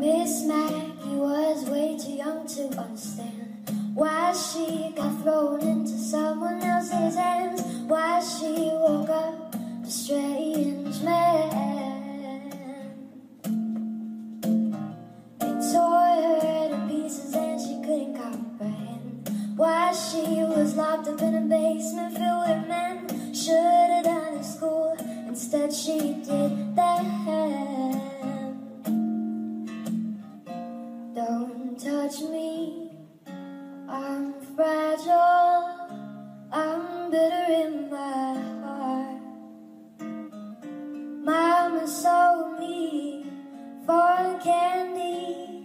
Miss Maggie was way too young to understand why she got thrown into someone else's hands, why she woke up a strange man. They tore her to pieces and she couldn't comprehend why she was locked up in a basement filled with men. Should have done in school, instead she did that. Don't touch me, I'm fragile, I'm bitter in my heart. Mama sold me for candy,